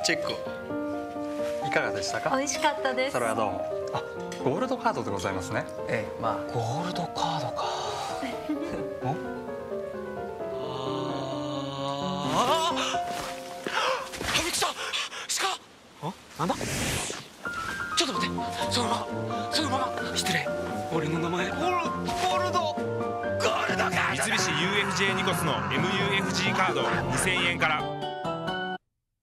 チェックいかがでしたか？ 美味しかったです。 それはどうも。あ、ゴールドカードでございますね。 ええ、まあゴールドカードか。 びっくりした。鹿。なんだ。ちょっと待って。そのまま。失礼。俺の名前。ゴールドカード。 三菱 UFJ ニコスの MUFG カード2000円から